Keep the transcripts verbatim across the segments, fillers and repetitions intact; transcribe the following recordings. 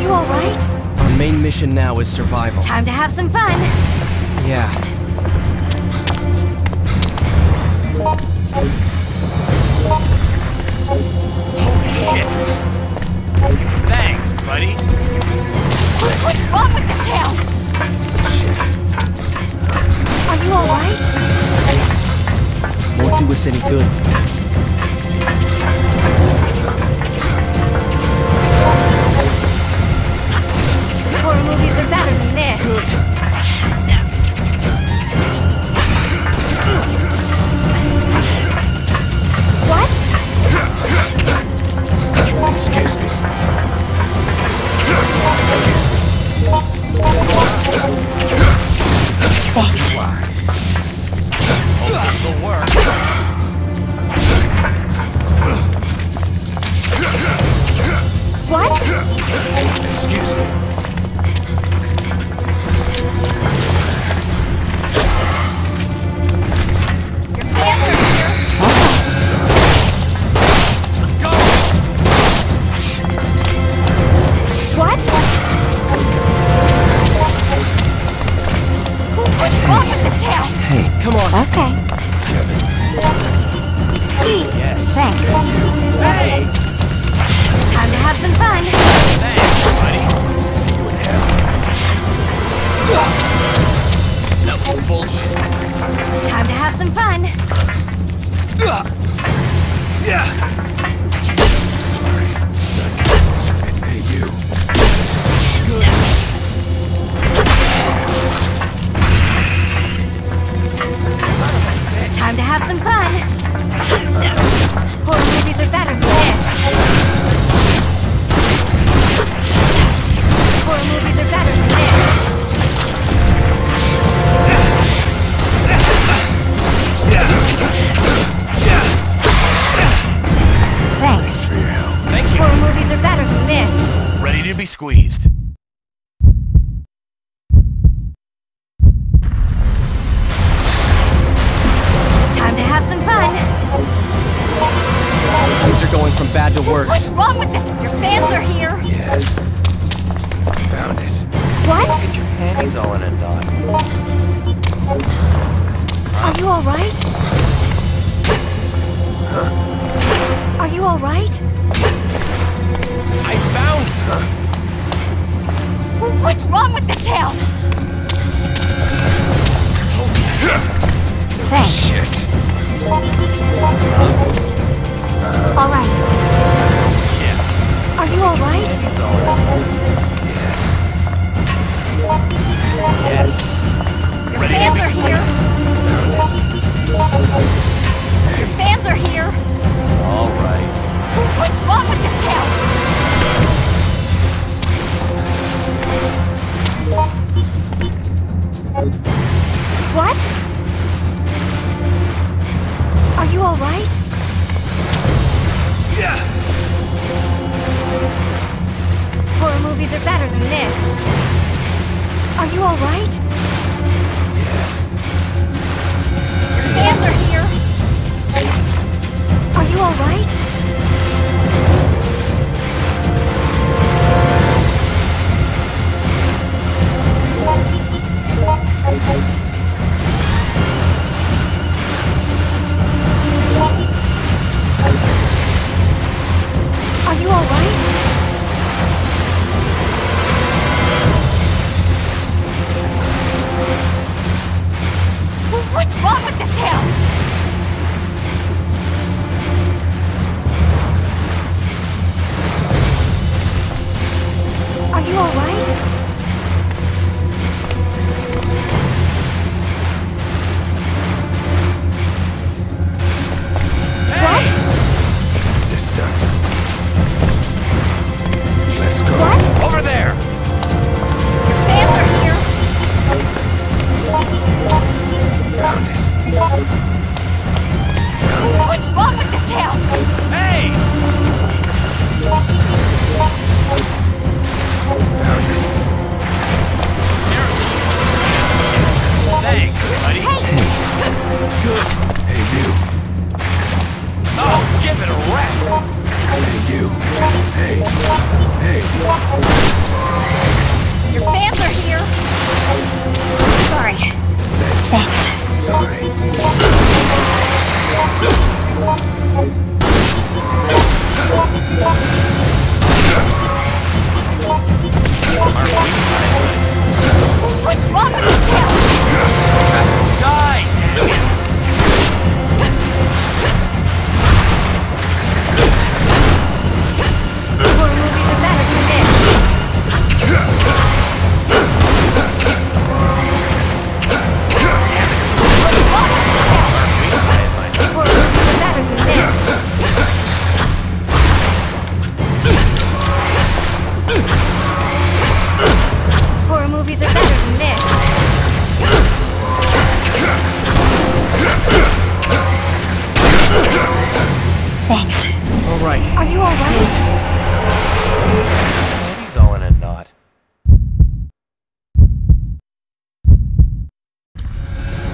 you alright? Our main mission now is survival. Time to have some fun. Yeah. Holy shit! Thanks, buddy. What's wrong with this town? Are you alright? Won't do us any good. Horror movies are better than this. What? Excuse me. Thanks. Hope this'll work. What? Excuse me. Your fans are here. Let's go! What? What's wrong with this town? Hey, come on. Okay. Yes. Thanks. Hey! Time to have some fun. Thanks, buddy. See you in heaven. That was bullshit. Time to have some fun. Yeah. Hey, you. Time to have some fun. Horror movies are better than this. Horror movies are better than this. Thanks. For your help. Thank you. Horror movies are better than this. Ready to be squeezed. Time to have some fun. Things are going from bad to worse. What's wrong with this? Your fans are here. Yes. Found it. What? Get your panties all in a knot. Are you alright? Are you alright? I found her. What's wrong with this town? Holy shit! Thanks. Shit. Alright. Yeah. Are you alright? Panties all in a knot. Yes. Yes. Your Ready to fans be are here. squeezed. Your fans are here. All right. What's wrong with this town? What? Are you alright? Yeah. Horror movies are better than this. Are you alright? Yes. Your fans are here. Are you alright? Are you alright? What's wrong with this town?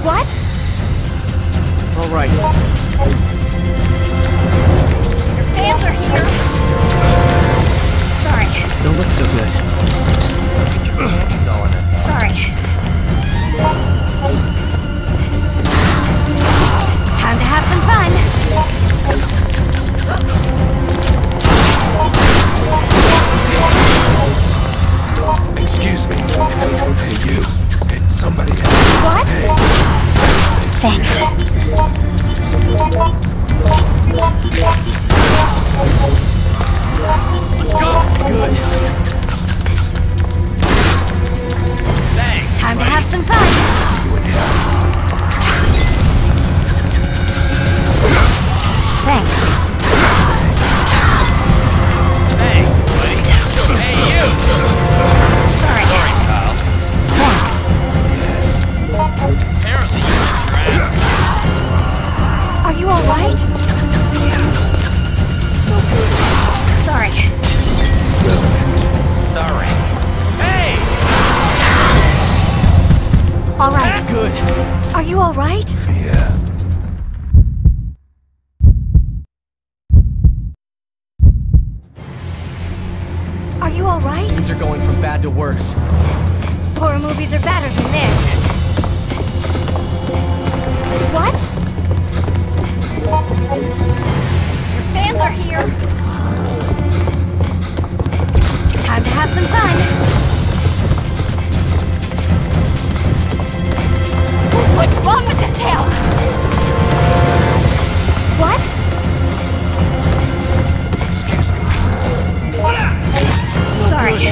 What? All right. Your fans are here! Sorry. Don't look so good. He's all in it. Sorry. Time to have some fun! Excuse me. Hey, you. Hey, somebody else. What? Hey. Thanks. Let's go! Good. Thanks, Time to buddy. have some fun! Thanks. Thanks, buddy. Hey, you! Sorry. Sorry, pal. Thanks. Yes. Apparently you were your ass kicked. Are you alright? It's no good. Sorry. Relevant. Sorry. Hey! Alright. Good. Are you alright? Yeah. Are you alright? Things are going from bad to worse. Horror movies are better than this. What? Your fans are here. Time to have some fun. What's wrong with this tail? What? Excuse me. Sorry.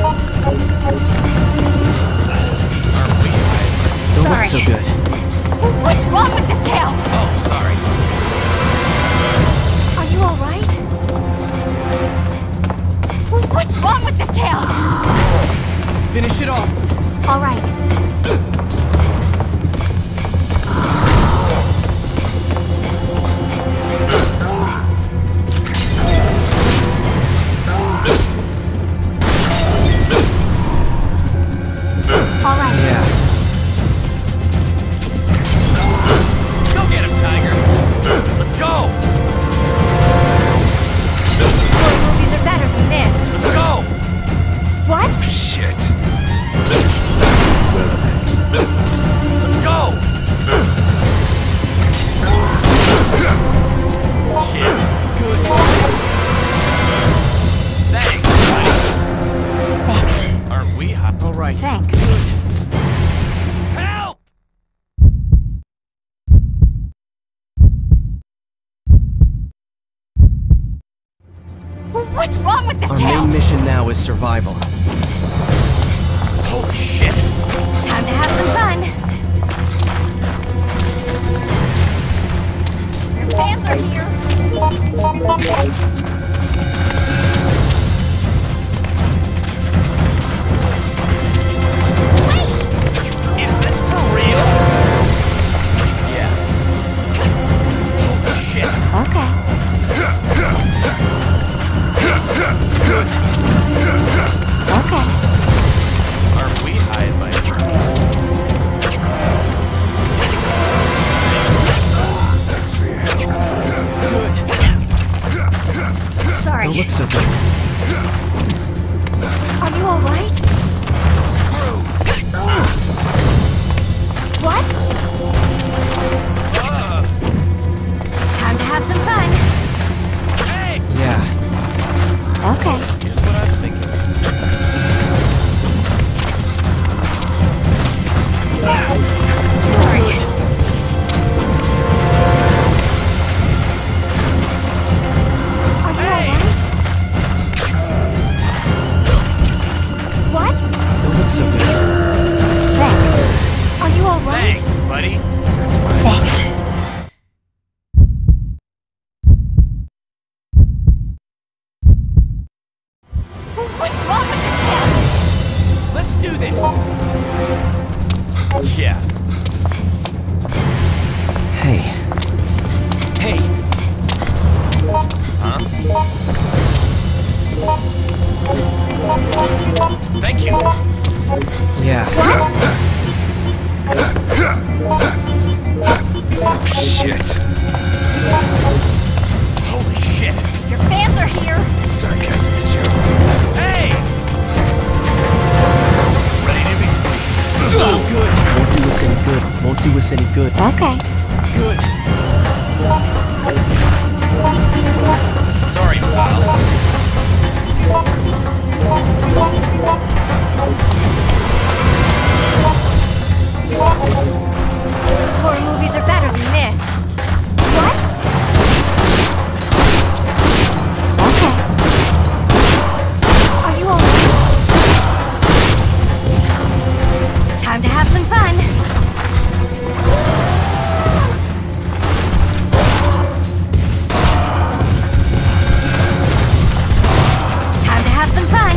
Aren't we? Don't Sorry. look so good. What's wrong with this tail? Oh, sorry. Are you alright? What's wrong with this tail? Finish it off. Alright. Alright. Yeah. Go get him, Tiger. Let's go! Horror movies are better than this. Let's go! What? Shit. Relevant. Let's go! Yeah. Good. Thanks, buddy. Thanks. Aren't we hot? All right. Thanks. Help! What's wrong with this Our tail? main mission now is survival. Holy shit! Time to have some fun. Your fans are here. Is this for real? Yeah. Holy shit! Okay. Okay. Aren't we high and mighty? Thanks for your help. Good. Sorry. Don't look so good. Are you alright? What? Uh, Time to have some fun. hey! Yeah. Okay. Here's what I'm thinking. Sorry. Are you Hey! alright? What? Don't look so good. Thanks. Are you alright? Thanks, buddy. That's my Thanks. What's wrong with this tail? Let's do this. Yeah. Hey. Hey. Huh? Thank you. Yeah. What? us any good. Okay. Good. Sorry, pal. Horror movies are better than this. What? Okay. Are you alright? Time to have some fun. Time to have some fun.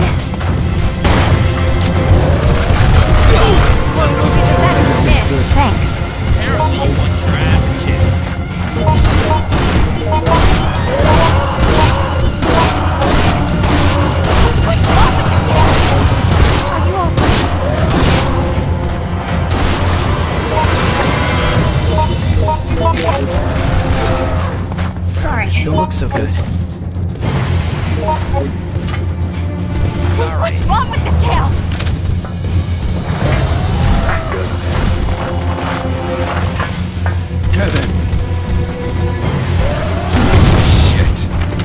Horror movies are better than this. Thanks. Apparently you want your ass kicked. What's wrong with this tail? Are you alright? Sorry. Don't look so good. What's wrong with this tail? Kevin! Shit!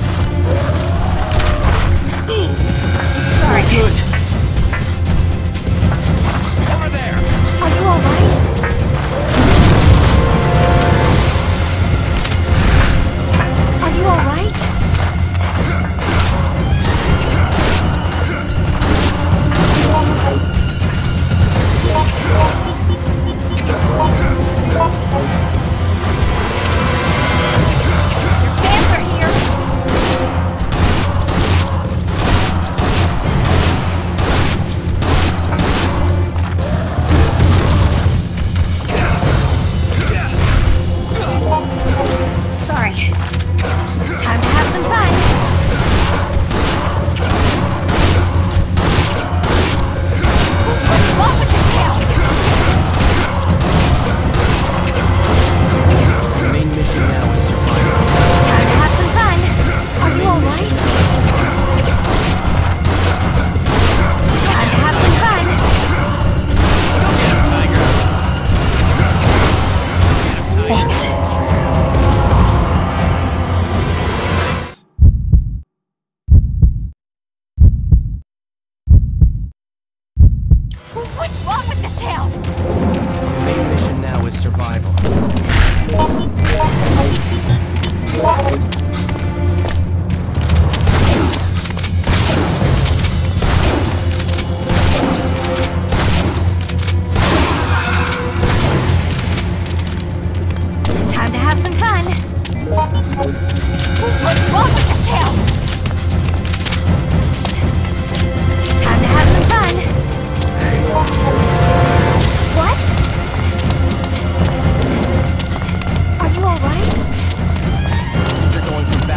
Sorry. Good. Over there! Are you alright? Are you alright? Your fans are here. Sorry. Time to have some fun. What's wrong with this tail? The main mission now is survival. Time to have some fun. Are you alright? Time to have some fun. Go get him, Tiger. Thanks. Thanks. What's wrong with this tail? The main mission now is survival. Time to have some fun. What's wrong with this tail? Time to have some fun. What? Are you alright? Things are going from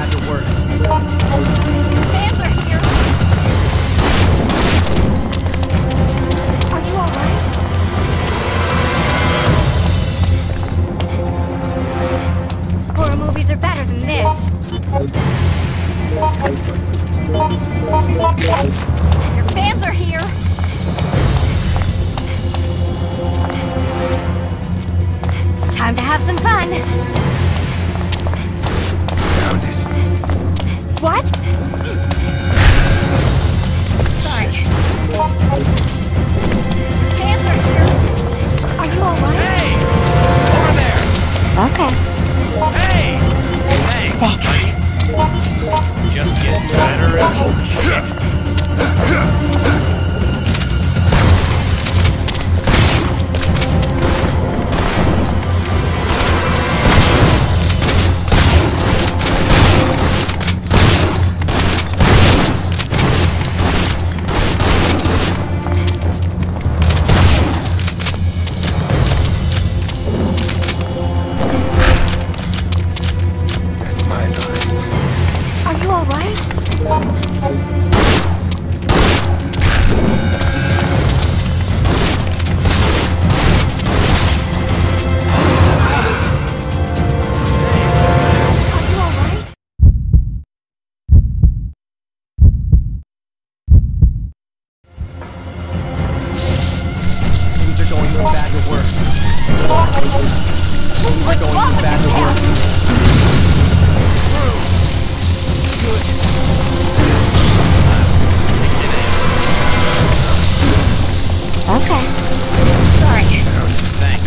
Things are What's going wrong from with bad this to town? worse. Good. Okay. Sorry. Thanks.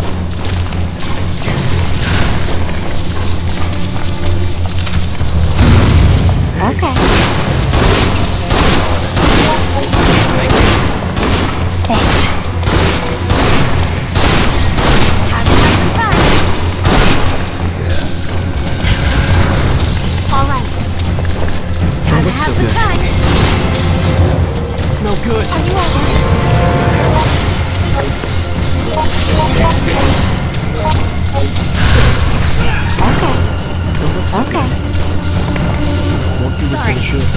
Okay. Thanks. Time to have some fun. All right. Time to look have so some good. fun. It's no good. Are you all right? Okay. Don't look so Okay. good. Won't do us Sorry. any good.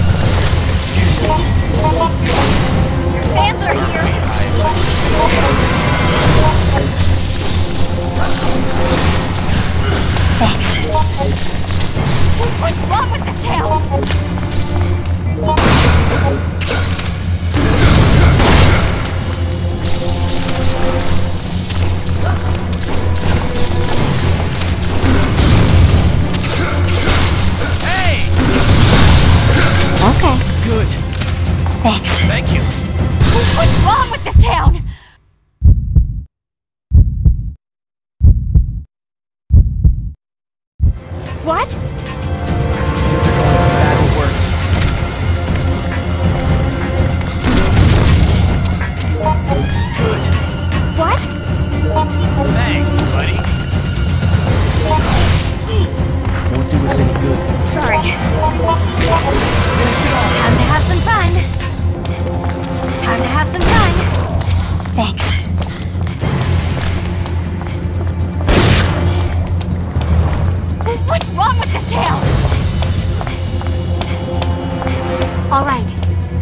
Your fans are here. Thanks. What's wrong with this town? Hey! Okay. Good. Thanks. Thank you. What's wrong with this town? What? Things are going from bad to worse. Good. What? Thanks, buddy. Won't do us any good. Sorry. Finish it off. Time to have some fun. Time to have some fun. Thanks. What's wrong with this town? All right.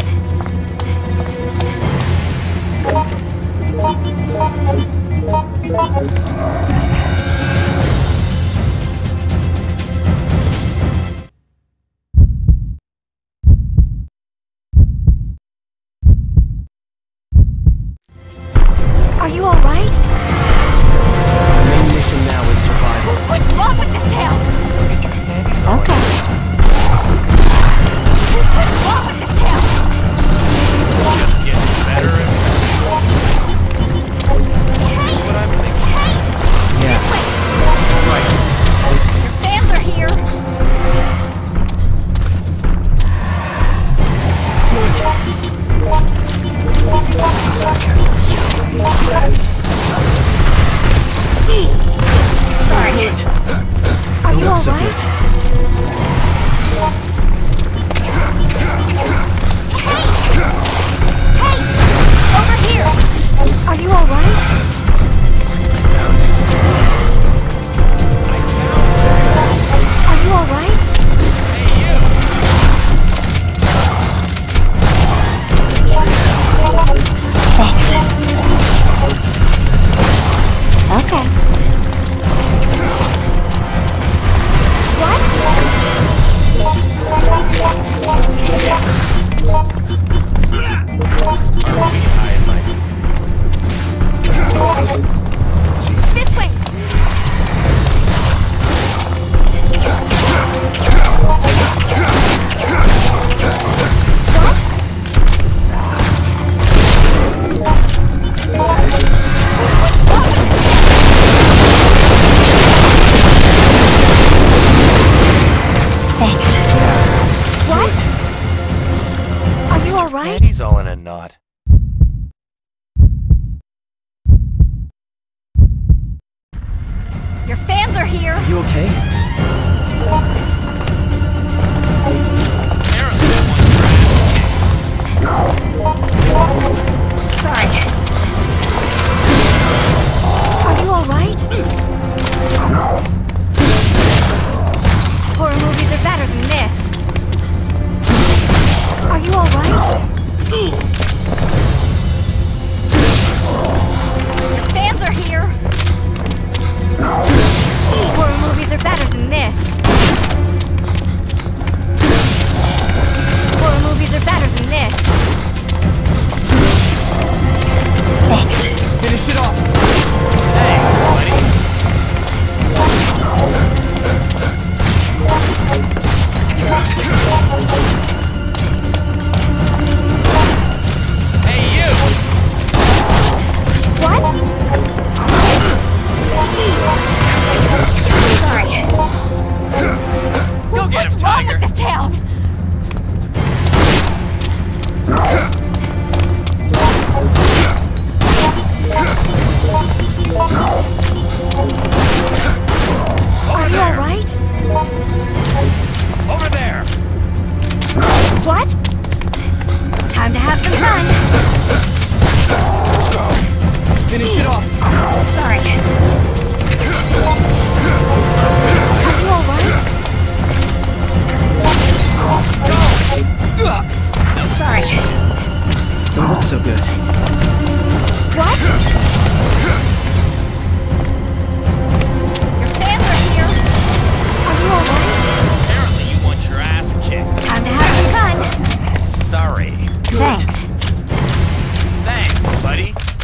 Are you all right? Our main mission now is survival. What's wrong with this town? Okay. What's wrong with this town? Just gets better and Hey! what I'm thinking. Hey! Yeah. This way! Right. Your fans are here! Sorry. Are Don't you look so alright? good.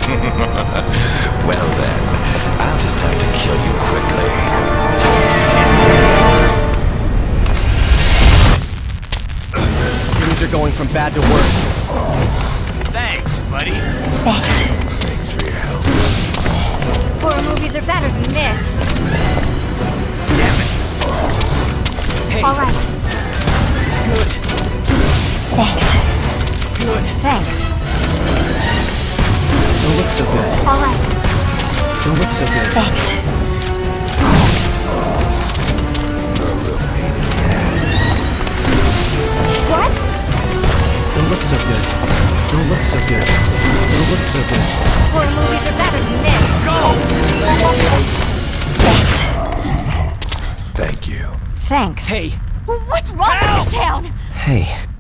Well then, I'll just have to kill you quickly. Things are going from bad to worse. Thanks, buddy. Thanks for your help. Horror movies are better than this. Damn it. Hey, All right. good. Good. Thanks. Don't look so good. All right. Don't look so good. You're a real pain in the ass. What? Don't look so good. Don't look so good. Don't look so good. Horror movies are better than this. Thank you. Thanks. Hey, What's wrong with this town? Hey,